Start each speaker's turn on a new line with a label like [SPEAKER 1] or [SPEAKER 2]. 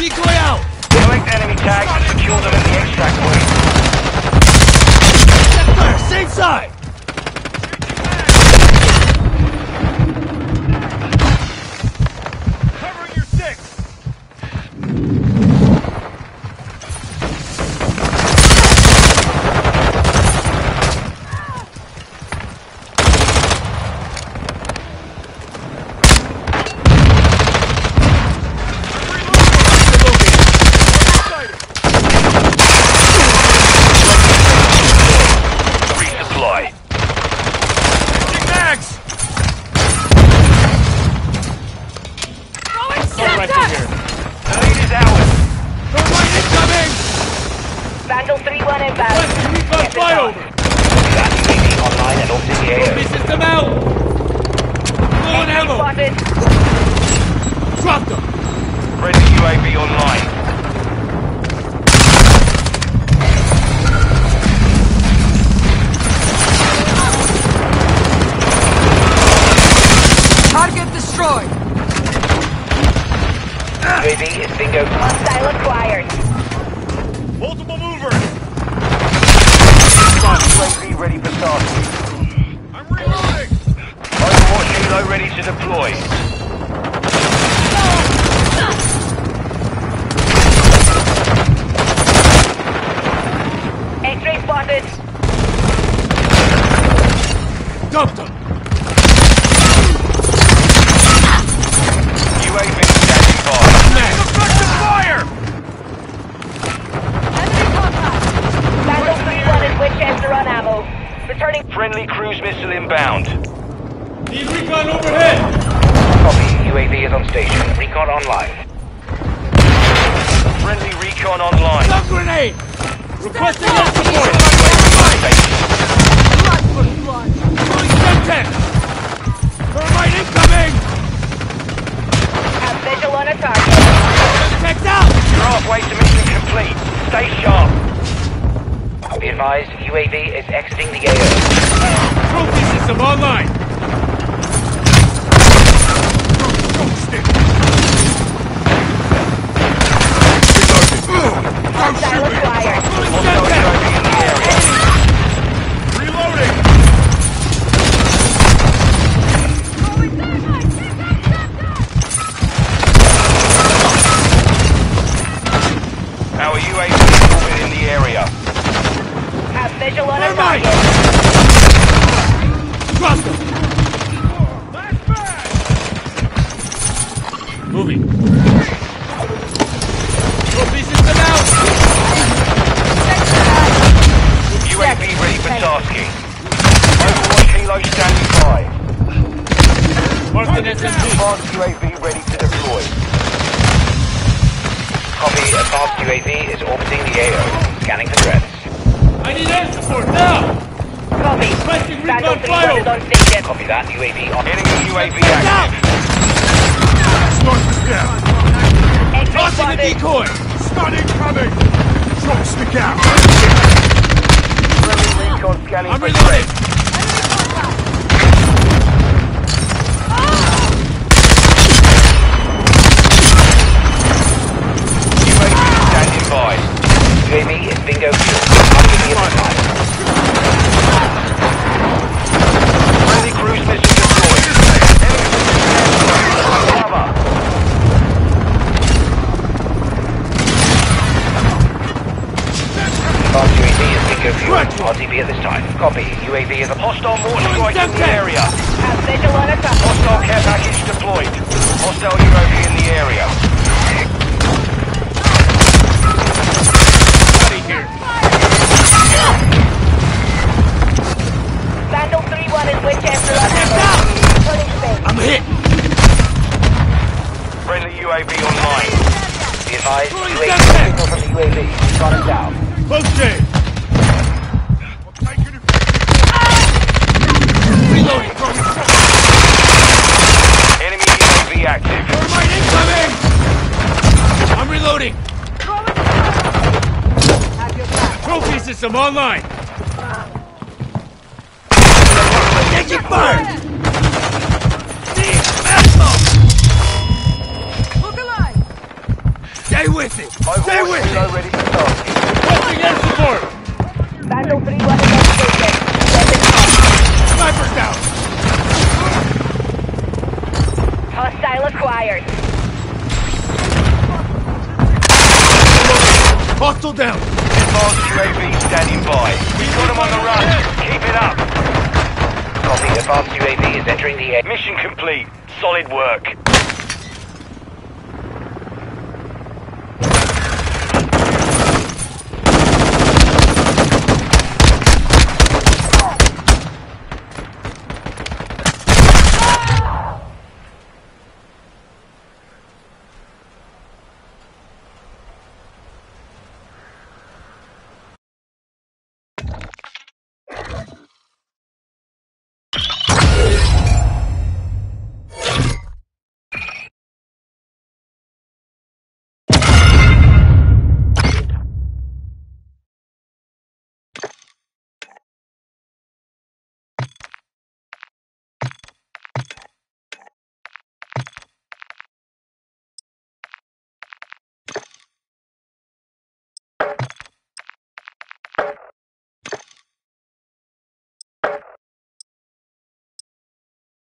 [SPEAKER 1] Decoy out!
[SPEAKER 2] Collect enemy tags and secure them in the extract point.
[SPEAKER 1] Fire, same side!
[SPEAKER 2] Covering your six! Friendly cruise missile inbound.
[SPEAKER 1] Need recon overhead!
[SPEAKER 2] Copy. UAV is on station. Recon online. Friendly recon online.
[SPEAKER 1] Stun grenade! Requesting air support! Throwing Semtex! Thermite incoming!
[SPEAKER 3] Have visual on a target.
[SPEAKER 1] Semtex out!
[SPEAKER 2] You're halfway to mission complete. Stay sharp.
[SPEAKER 4] Be advised, UAV is exiting the AO.
[SPEAKER 1] Trophy system online!
[SPEAKER 3] Hostile acquired.
[SPEAKER 2] Reloading! Our UAV is in the area.
[SPEAKER 3] Have visual on a target.
[SPEAKER 1] Trust them! Moving. Trophy system out!
[SPEAKER 2] UAV ready for tasking. Overwatch helo standing by.
[SPEAKER 1] Marked an SMG.
[SPEAKER 2] Advanced UAV ready to deploy.
[SPEAKER 4] Copy, advanced UAV is orbiting the AO. Scanning for threats.
[SPEAKER 1] I need air support now!
[SPEAKER 3] Copy.
[SPEAKER 1] Requesting
[SPEAKER 3] Battle
[SPEAKER 1] recon
[SPEAKER 3] 3 is
[SPEAKER 1] flyover!
[SPEAKER 3] on station.
[SPEAKER 4] Copy that, UAV on.
[SPEAKER 2] Enemy UAV active.
[SPEAKER 1] Start this down!
[SPEAKER 3] Exit
[SPEAKER 1] Tossing the
[SPEAKER 3] spotted.
[SPEAKER 1] decoy! Stun incoming! Drop stick out!
[SPEAKER 2] Friendly recon scanning
[SPEAKER 1] I'm
[SPEAKER 2] for
[SPEAKER 1] reloading!
[SPEAKER 2] threat. UAV standing by.
[SPEAKER 4] UAV is bingo fuel. RTB is online.
[SPEAKER 2] Friendly cruise missile deployed. Cover.
[SPEAKER 4] Advanced UAV is bingo fuel. RTB at this time. Copy, UAV is a
[SPEAKER 2] Hostile mortar strike in the area.
[SPEAKER 3] Have visual on a target.
[SPEAKER 2] Hostile care package deployed. Hostile UAV in the area.
[SPEAKER 1] Buddy here!
[SPEAKER 3] Vandal 3-1 is Winchester on
[SPEAKER 1] Get
[SPEAKER 3] the
[SPEAKER 1] down!
[SPEAKER 3] Turning space.
[SPEAKER 1] I'm hit!
[SPEAKER 2] Friendly UAV online.
[SPEAKER 4] Be advised,
[SPEAKER 1] Throwing
[SPEAKER 4] UAV
[SPEAKER 1] Semtex!
[SPEAKER 4] signal from the UAV. Got him down.
[SPEAKER 1] Close game! Reloading!
[SPEAKER 2] Enemy UAV active.
[SPEAKER 1] Thermite incoming! I'm reloading!
[SPEAKER 3] Have your back.
[SPEAKER 1] Trophy system online! Taking fire! Look alive! Stay with it! Stay
[SPEAKER 2] Overwatch
[SPEAKER 1] with
[SPEAKER 2] Helo
[SPEAKER 1] it!
[SPEAKER 2] ready for tasking.
[SPEAKER 1] Posting air support!
[SPEAKER 3] Vandal 3-1 investigation. Weapons off.
[SPEAKER 1] Sniper's down!
[SPEAKER 3] Hostile acquired.
[SPEAKER 1] Hostile down!
[SPEAKER 2] Advanced UAV standing by. We've got them on the run. Keep it up.
[SPEAKER 4] Copy. Advanced UAV is entering the air.
[SPEAKER 2] Mission complete. Solid work.